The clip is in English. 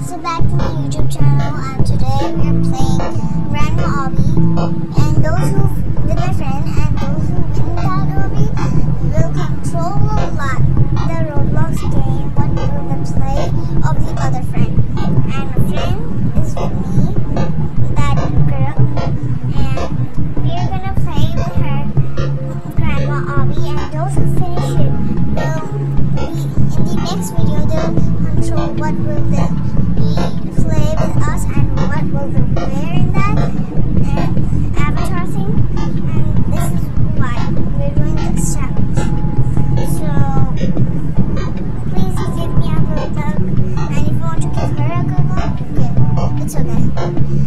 So back to my YouTube channel, and today we are playing Grandma Obby. And those who with my friend and those who win that obby will control the roblox game. What will the play of the other friend? And a friend is with me, that girl, and we are gonna play with her Grandma Obby. And those who finish it will be in the next video. They'll control what will the play with us and what will they wear in that and avatar thing, and this is why we're doing this challenge. So please give me a good luck, and if you want to give her a good luck, okay, it's okay.